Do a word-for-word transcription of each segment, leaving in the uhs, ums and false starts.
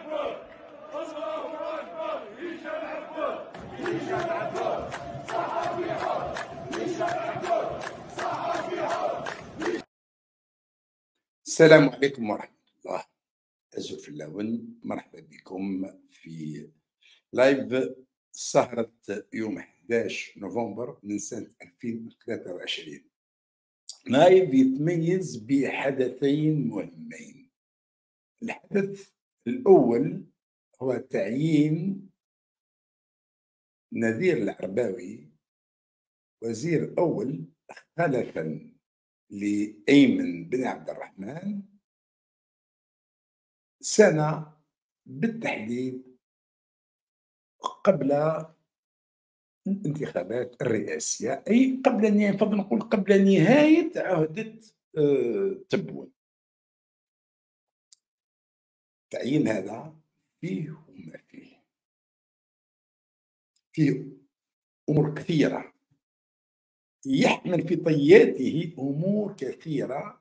السلام عليكم ورحمة الله. أزف اللون، مرحبا بكم في لايف سهرة يوم أحد عشر نوفمبر من سنة ألفين وثلاثة وعشرين. لايف يتميز بحدثين مهمين. الحدث الأول هو تعيين نذير العرباوي وزير أول خلفا لأيمن بن عبد الرحمن سنة بالتحديد قبل الانتخابات الرئاسية، أي قبل نفضل نقول قبل نهاية عهدة آه، تبون. تعيين هذا فيه وما فيه فيه أمور كثيرة، يحمل في طياته أمور كثيرة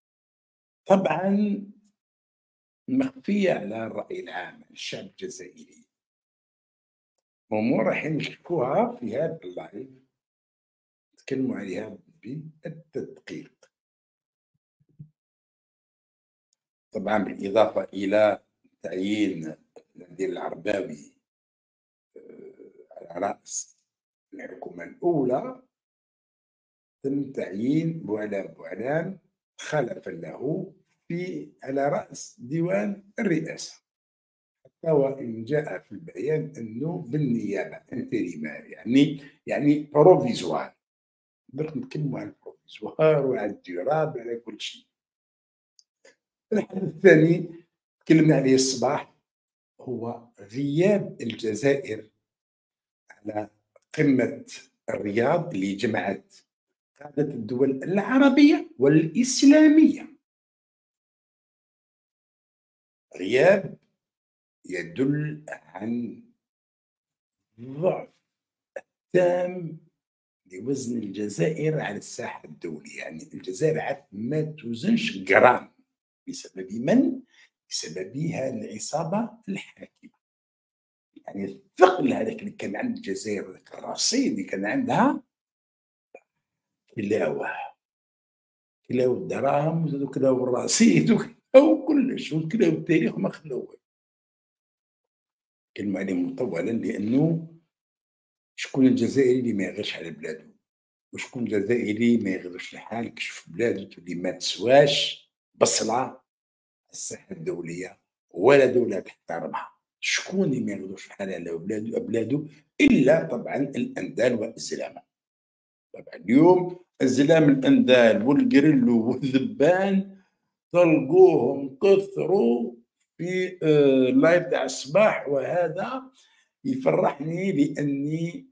طبعا مخفية على الرأي العام، الشعب الجزائري. أمور راح نشوفوها في هذا اللايف، نتكلموا عليها بالتدقيق، طبعا بالإضافة إلى تعيين نذير العرباوي على رأس الحكومة الأولى. تم تعيين بوعلام بوعلام خلفا له في على رأس ديوان الرئاسة، حتى وإن جاء في البيان أنه بالنيابة انتريمار، يعني يعني بروفيزوار. درك نتكلموا عن البروفيزوار وعلى الديراب على كل شيء. الحدث الثاني تكلمنا عليه الصباح هو غياب الجزائر على قمة الرياض اللي جمعت قادة الدول العربية والإسلامية. غياب يدل عن ضعف تام لوزن الجزائر على الساحة الدولية، يعني الجزائر عاد ما توزنش جرام. بسبب من؟ بسبب هذه العصابة الحاكمة. يعني الثقل هذاك اللي كان عند الجزائر، ذاك الرصيد اللي كان عندها، كلاوه كلاو الدراهم وكلاو الرصيد وكلاو كلش وكلاو التاريخ ما خلوه. كلمة عليه مطولا، لأنه شكون الجزائري اللي ما يغيرش على بلادو، وشكون الجزائري ما يغيرش الحال يكشف بلادو تولي ما تسواش بصلة الساحة الدولية ولا دولة تحترمها. شكون اللي ما يغيرش الحال على بلادو بلادو إلا طبعا الأندال والزلامة. طبعا اليوم الزلام الأندال والقريلو والذبان تلقوهم كثروا في اللايف تاع الصباح، وهذا يفرحني لاني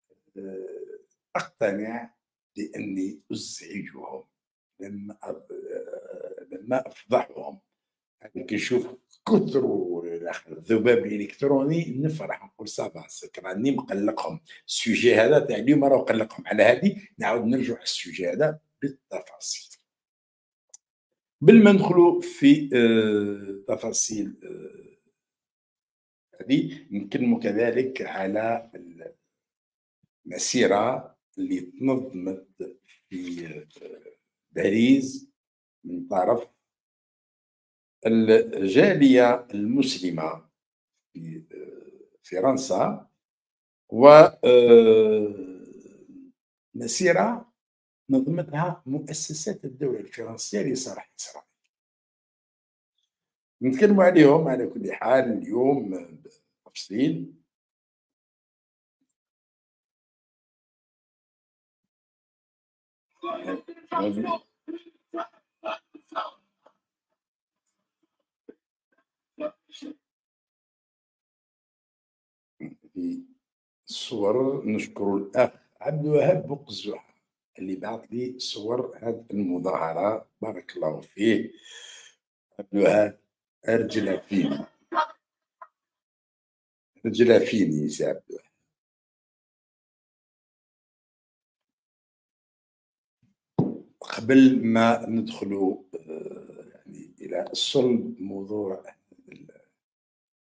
اقتنع باني ازعجهم لما لما افضحهم. كي نشوف كثروا الذباب الالكتروني نفرح، نقول صافا راني مقلقهم. السوجي هذا تاع اليوم راه قلقهم. على هذه نعاود نرجع على السوجي هذا بالتفاصيل. قبل ما ندخلوا في آه تفاصيل هذه، آه نتكلموا كذلك على المسيرة اللي تنظمت في آه باريس من طرف الجالية المسلمة في آه فرنسا، ومسيرة نظمتها مؤسسات الدولة الفرنسية لصالح إسرائيل. نتكلموا عليهم على كل حال اليوم بالتفصيل. في الصور نشكر الأخ عبد الوهاب بوقزوحة اللي بعث لي صور هذه المظاهرة، بارك الله فيه. عبد الوهاب أرجل فيني، رجل فيني سي عبد الوهاب. قبل ما ندخلوا يعني إلى صلب موضوع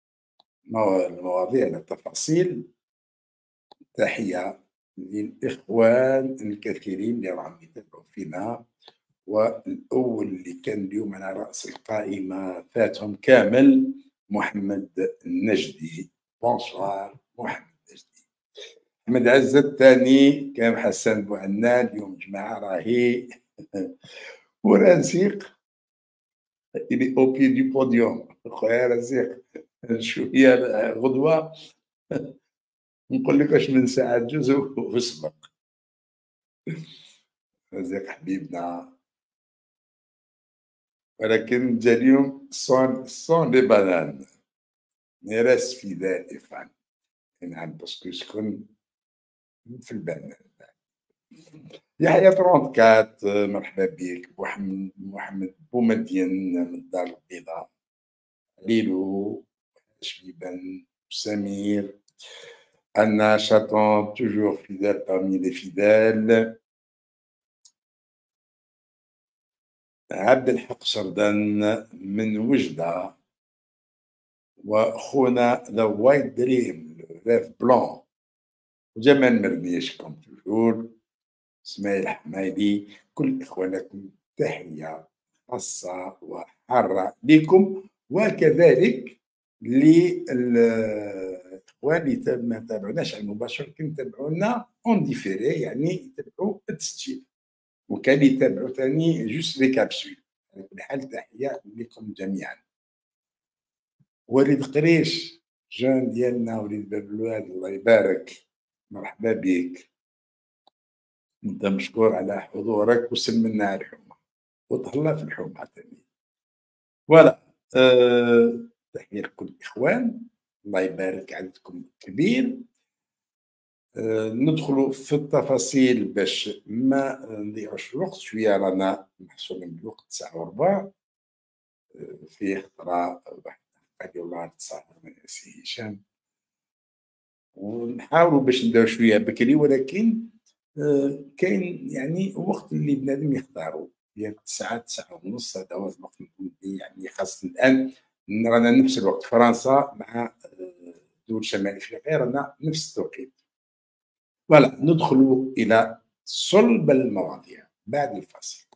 موا المواضيع التفاصيل. تحية للإخوان الكثيرين اللي راهم يتابعوا فينا، والأول اللي كان اليوم على رأس القائمة فاتهم كامل، محمد النجدي. بونسوار محمد النجدي. أحمد عزة الثاني كان حسن بوعنان. اليوم جماعة راهي ورزيق إلي أو بي دو بوديوم. خويا رزيق شوية غدوة نقول لك واش من ساعة جوج وسبق. رزاق حبيبنا، ولكن جا اليوم سون سون لي بانان مي راست فيدال اي فان. نعم باسكو شكون في البنان. يحيى أربعة وثلاثين مرحبا بك. محمد محمد بومدين من الدار البيضاء. ليلو شبيبان سمير. Anna Chaton, toujours fidèle parmi les fidèles. عبد الحق شردان من وجدة. وخونا ذا وايت دريم ريف بلون. وجمال مرنيش كوم توجور. اسماعيل حمايدي. كل إخوانكم تحية خاصة وحارة لكم، وكذلك للإخوان اللي ما تابعوناش على المباشر، لكن يتابعونا اون ديفيري، يعني يتابعوا التسجيل، وكان يتابعوا ثاني جوست لي كابسول. على كل حال تحية لكم جميعا. وليد قريش جان ديالنا، وليد باب الواد الله يبارك، مرحبا بك. انت مشكور على حضورك وسلمنا على الحمى وتهلا في الحمى ثاني. فوالا أه... تحية لكل الإخوان، الله يبارك عددكم كبير. أه... ندخلوا في التفاصيل باش ما نضيعوش الوقت. شوية رانا محصورين بالوقت تسعة وربع. أه... فيه خطرة واحد قال الله تصاحب سي هشام، ونحاولوا باش نديرو شوية بكري، ولكن أه... كاين يعني وقت اللي بنادم يختاروا، هي تسعة تسعة ونص. هذا هو الوقت يعني خاصة الآن رانا نفس الوقت. فرنسا مع دول شمال افريقيا رانا نفس التوقيت. فوالا ندخل الى صلب المواضيع بعد الفاصل.